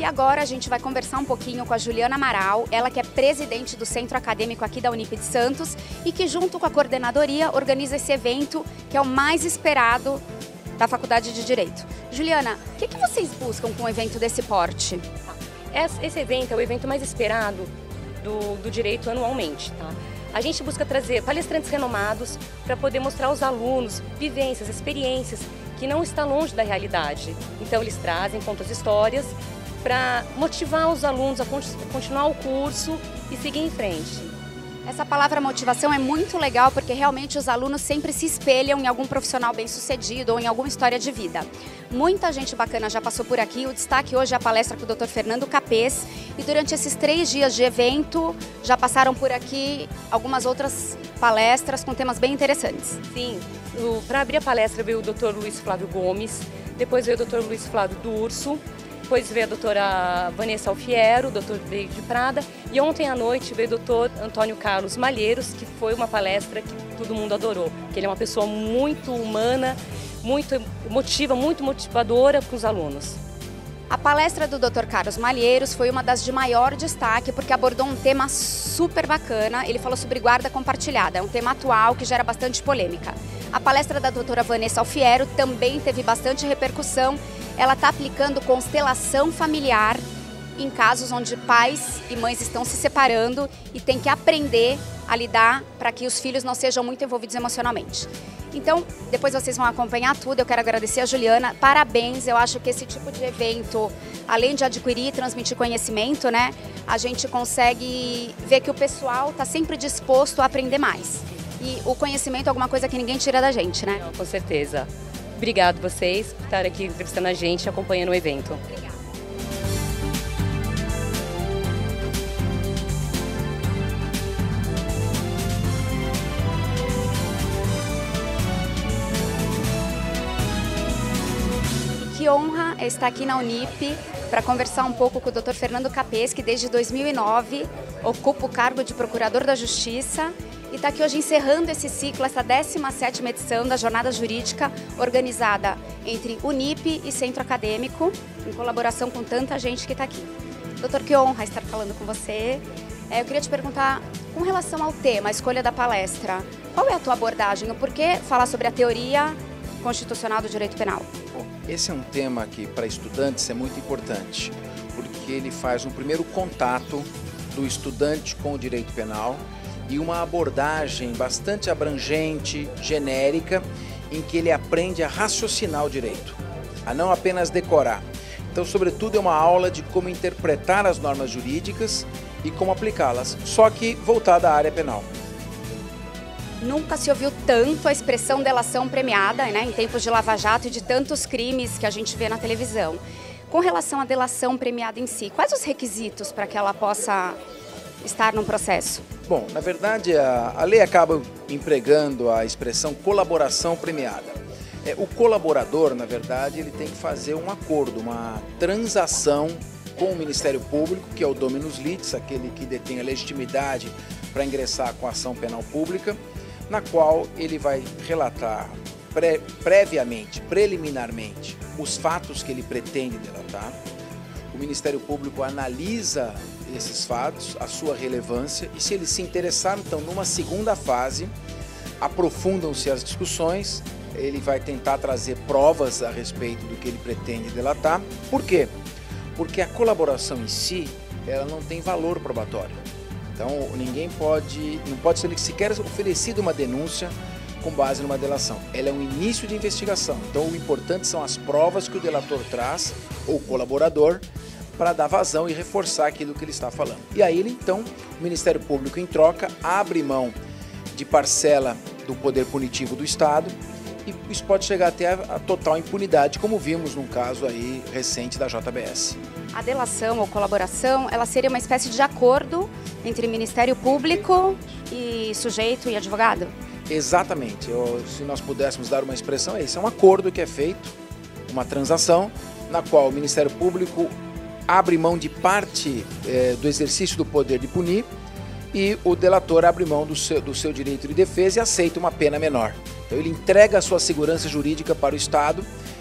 agora a gente vai conversar um pouquinho com a Juliana Amaral, ela que é presidente do Centro Acadêmico aqui da Unip de Santos e que junto com a coordenadoria organiza esse evento que é o mais esperado da Faculdade de Direito. Juliana, o que vocês buscam com um evento desse porte? Esse evento é o evento mais esperado do direito anualmente, tá? A gente busca trazer palestrantes renomados para poder mostrar aos alunos vivências, experiências que não está longe da realidade. Então eles trazem, contam as histórias para motivar os alunos a continuar o curso e seguir em frente. Essa palavra motivação é muito legal porque realmente os alunos sempre se espelham em algum profissional bem-sucedido ou em alguma história de vida. Muita gente bacana já passou por aqui, o destaque hoje é a palestra com o Dr. Fernando Capês e durante esses 3 dias de evento já passaram por aqui algumas outras palestras com temas bem interessantes. Sim, para abrir a palestra veio o Dr. Luiz Flávio Gomes, depois veio o Dr. Luiz Flávio Durso, depois veio a doutora Vanessa Alfiero, o doutor David Prada, e ontem à noite veio o doutor Antônio Carlos Malheiros, que foi uma palestra que todo mundo adorou, que ele é uma pessoa muito humana, muito emotiva, muito motivadora para os alunos. A palestra do Dr. Carlos Malheiros foi uma das de maior destaque porque abordou um tema super bacana. Ele falou sobre guarda compartilhada, é um tema atual que gera bastante polêmica. A palestra da doutora Vanessa Alfiero também teve bastante repercussão. Ela está aplicando constelação familiar em casos onde pais e mães estão se separando e tem que aprender a lidar para que os filhos não sejam muito envolvidos emocionalmente. Então, depois vocês vão acompanhar tudo. Eu quero agradecer a Juliana. Parabéns, eu acho que esse tipo de evento, além de adquirir e transmitir conhecimento, né, a gente consegue ver que o pessoal está sempre disposto a aprender mais. E o conhecimento é alguma coisa que ninguém tira da gente, né? Não, com certeza. Obrigado vocês por estarem aqui entrevistando a gente e acompanhando o evento. Obrigada. Que honra estar aqui na Unip para conversar um pouco com o Dr. Fernando Capês, que desde 2009 ocupa o cargo de Procurador da Justiça e está aqui hoje encerrando esse ciclo, essa 17ª edição da Jornada Jurídica, organizada entre Unip e Centro Acadêmico, em colaboração com tanta gente que está aqui. Doutor, que honra estar falando com você. Eu queria te perguntar, com relação ao tema, a escolha da palestra, qual é a tua abordagem? O porquê falar sobre a teoria constitucional do direito penal? Bom, esse é um tema que para estudantes é muito importante, porque ele faz um primeiro contato do estudante com o direito penal e uma abordagem bastante abrangente, genérica, em que ele aprende a raciocinar o direito, a não apenas decorar. Então, sobretudo, é uma aula de como interpretar as normas jurídicas e como aplicá-las, só que voltada à área penal. Nunca se ouviu tanto a expressão delação premiada, né, em tempos de Lava Jato e de tantos crimes que a gente vê na televisão. Com relação à delação premiada em si, quais os requisitos para que ela possa estar num processo? Bom, na verdade, a lei acaba empregando a expressão colaboração premiada. O colaborador, na verdade, ele tem que fazer um acordo, uma transação com o Ministério Público, que é o dominus litis, aquele que detém a legitimidade para ingressar com a ação penal pública, na qual ele vai relatar previamente, preliminarmente, os fatos que ele pretende delatar. O Ministério Público analisa esses fatos, a sua relevância, e se ele se interessar, então, numa segunda fase, aprofundam-se as discussões, ele vai tentar trazer provas a respeito do que ele pretende delatar. Por quê? Porque a colaboração em si, ela não tem valor probatório. Então, não pode ser sequer oferecida uma denúncia com base numa delação. Ela é um início de investigação. Então, o importante são as provas que o delator traz, ou o colaborador, para dar vazão e reforçar aquilo que ele está falando. E aí, então, o Ministério Público, em troca, abre mão de parcela do poder punitivo do Estado e isso pode chegar até a total impunidade, como vimos num caso aí recente da JBS. A delação ou colaboração, ela seria uma espécie de acordo entre Ministério Público e sujeito e advogado? Exatamente. Se nós pudéssemos dar uma expressão, esse é um acordo que é feito, uma transação, na qual o Ministério Público abre mão de parte do exercício do poder de punir e o delator abre mão do seu direito de defesa e aceita uma pena menor. Então ele entrega a sua segurança jurídica para o Estado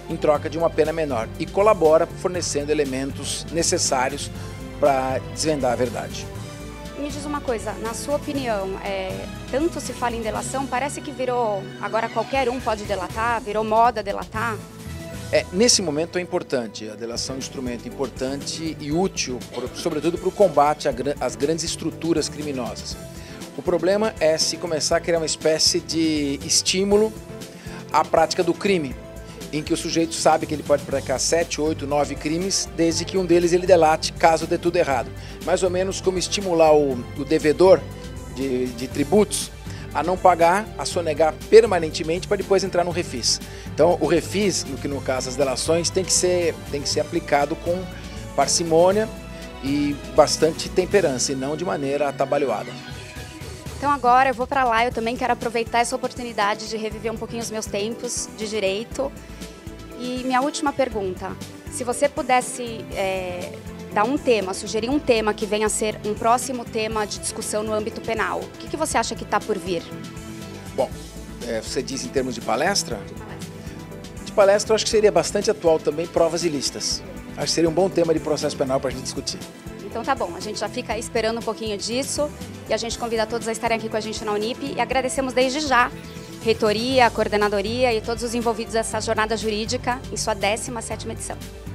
em troca de uma pena menor e colabora fornecendo elementos necessários para desvendar a verdade. Me diz uma coisa, na sua opinião, tanto se fala em delação, parece que virou, agora qualquer um pode delatar, virou moda delatar? Nesse momento é importante, a delação é um instrumento importante e útil, sobretudo para o combate às grandes estruturas criminosas. O problema é se começar a criar uma espécie de estímulo à prática do crime, em que o sujeito sabe que ele pode praticar 7, 8, 9 crimes, desde que um deles ele delate, caso dê tudo errado. Mais ou menos como estimular o devedor de tributos a não pagar, a sonegar permanentemente para depois entrar no refis. Então o refis, no caso as delações, tem que ser aplicado com parcimônia e bastante temperança, e não de maneira atabalhoada. Então agora eu vou para lá, eu também quero aproveitar essa oportunidade de reviver um pouquinho os meus tempos de direito. E minha última pergunta, se você pudesse dar um tema, sugerir um tema que venha a ser um próximo tema de discussão no âmbito penal, o que você acha que está por vir? Bom, você diz em termos de palestra? De palestra eu acho que seria bastante atual também provas ilícitas. Acho que seria um bom tema de processo penal para a gente discutir. Então tá bom, a gente já fica aí esperando um pouquinho disso e a gente convida todos a estarem aqui com a gente na Unip e agradecemos desde já reitoria, coordenadoria e todos os envolvidos nessa jornada jurídica em sua 17ª edição.